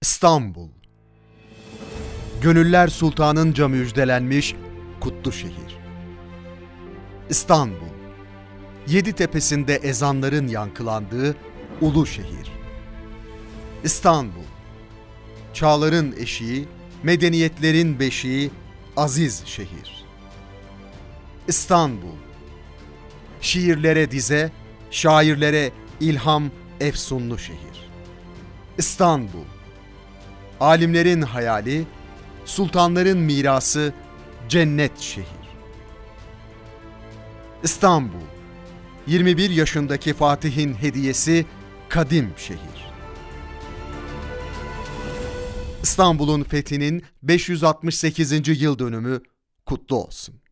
İstanbul, gönüller sultanınca müjdelenmiş kutlu şehir. İstanbul, yedi tepesinde ezanların yankılandığı ulu şehir. İstanbul, çağların eşiği, medeniyetlerin beşiği, aziz şehir. İstanbul, şiirlere dize, şairlere ilham, efsunlu şehir. İstanbul, alimlerin hayali, sultanların mirası, cennet şehir. İstanbul, 21 yaşındaki Fatih'in hediyesi, kadim şehir. İstanbul'un fethinin 568. yıl dönümü kutlu olsun.